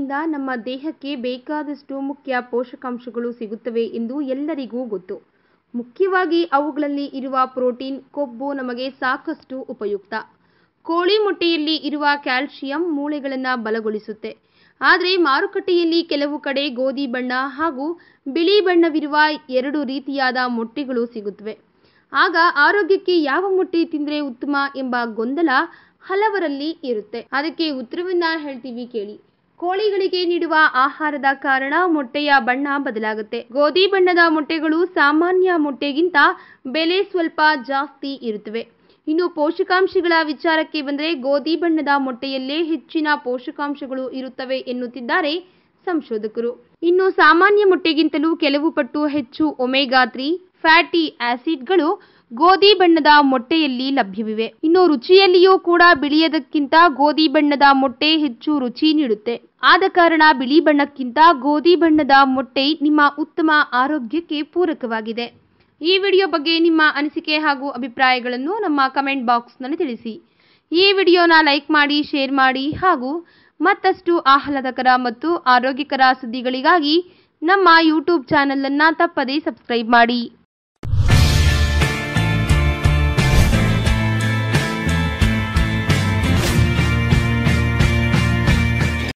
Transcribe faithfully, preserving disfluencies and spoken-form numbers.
ಮೊಟ್ಟೆಯಿಂದ ನಮ್ಮ ದೇಹಕ್ಕೆ ಬೇಕಾದಷ್ಟು ಮುಖ್ಯ ಪೋಷಕಾಂಶಗಳು ಸಿಗುತ್ತವೆ ಎಂದು ಎಲ್ಲರಿಗೂ ಗೊತ್ತು. ಮುಖ್ಯವಾಗಿ ಅವುಗಳಲ್ಲಿ ಇರುವ ಪ್ರೋಟೀನ್, ಕೊಬ್ಬು ನಮಗೆ ಸಾಕಷ್ಟು ಉಪಯುಕ್ತ. ಕೋಳಿ ಮೊಟ್ಟೆಯಲ್ಲಿ ಇರುವ ಕ್ಯಾಲ್ಸಿಯಂ ಮೂಳೆಗಳನ್ನು ಬಲಗೊಳಿಸುತ್ತೆ. ಆದರೆ ಮಾರುಕಟ್ಟೆಯಲ್ಲಿ ಕೆಲವು ಕಡೆ ಗೋಧಿ ಬಣ್ಣ ಹಾಗೂ ಬಿಳಿ ಬಣ್ಣವಿರುವ ಎರಡು ರೀತಿಯಾದ ಮೊಟ್ಟೆಗಳು ಸಿಗುತ್ತವೆ. ಆಗ ಆರೋಗ್ಯಕ್ಕೆ ಯಾವ ಮೊಟ್ಟೆ ತಿಂದರೆ ಉತ್ತಮ ಎಂಬ ಗೊಂದಲ ಹಲವರಲ್ಲಿ ಇರುತ್ತೆ. ಅದಕ್ಕೆ ಉತ್ತರವನ್ನ ಹೇಳ್ತೀವಿ ಕೇಳಿ. ಕೋಳಿಗಳಿಗೆ ನೀಡುವ ಆಹಾರದ ಕಾರಣ ಮೊಟ್ಟೆಯ ಬಣ್ಣ ಬದಲಾಗುತ್ತೆ. ಗೋಧಿ ಬಣ್ಣದ ಮೊಟ್ಟೆಗಳು ಸಾಮಾನ್ಯ ಮೊಟ್ಟೆಗಿಂತ ಬೆಲೆ ಸ್ವಲ್ಪ ಜಾಸ್ತಿ ಇರುತ್ತವೆ. ಇನ್ನು ಪೋಷಕಾಂಶಗಳ ವಿಚಾರಕ್ಕೆ ಬಂದರೆ ಗೋಧಿ ಬಣ್ಣದ ಮೊಟ್ಟೆಯಲ್ಲೇ ಹೆಚ್ಚಿನ ಪೋಷಕಾಂಶಗಳು ಇರುತ್ತವೆ ಎನ್ನುತ್ತಿದ್ದಾರೆ ಸಂಶೋಧಕರು. ಇನ್ನು ಸಾಮಾನ್ಯ ಮೊಟ್ಟೆಗಿಂತಲೂ ಕೆಲವು ಪಟ್ಟು ಹೆಚ್ಚು ಒಮೆಗಾ ತ್ರೀ ಫ್ಯಾಟಿ ಆಸಿಡ್ಗಳು ಗೋಧಿ ಬಣ್ಣದ ಮೊಟ್ಟೆಯಲ್ಲಿ ಲಭ್ಯವಿವೆ. ಇನ್ನು ರುಚಿಯಲ್ಲಿಯೂ ಕೂಡ ಬಿಳಿಯದಕ್ಕಿಂತ ಗೋಧಿ ಬಣ್ಣದ ಮೊಟ್ಟೆ ಹೆಚ್ಚು ರುಚಿ ನೀಡುತ್ತೆ. ಆದ ಕಾರಣ ಬಿಳಿ ಬಣ್ಣಕ್ಕಿಂತ ಗೋಧಿ ಬಣ್ಣದ ಮೊಟ್ಟೆ ನಿಮ್ಮ ಉತ್ತಮ ಆರೋಗ್ಯಕ್ಕೆ ಪೂರಕವಾಗಿದೆ. ಈ ವಿಡಿಯೋ ಬಗ್ಗೆ ನಿಮ್ಮ ಅನಿಸಿಕೆ ಹಾಗೂ ಅಭಿಪ್ರಾಯಗಳನ್ನು ನಮ್ಮ ಕಮೆಂಟ್ ಬಾಕ್ಸ್ನಲ್ಲಿ ತಿಳಿಸಿ. ಈ ವಿಡಿಯೋನ ಲೈಕ್ ಮಾಡಿ, ಶೇರ್ ಮಾಡಿ ಹಾಗೂ ಮತ್ತಷ್ಟು ಆಹ್ಲಾದಕರ ಮತ್ತು ಆರೋಗ್ಯಕರ ಸುದ್ದಿಗಳಿಗಾಗಿ ನಮ್ಮ ಯೂಟ್ಯೂಬ್ ಚಾನಲ್ ಅನ್ನು ತಪ್ಪದೇ ಸಬ್ಸ್ಕ್ರೈಬ್ ಮಾಡಿ.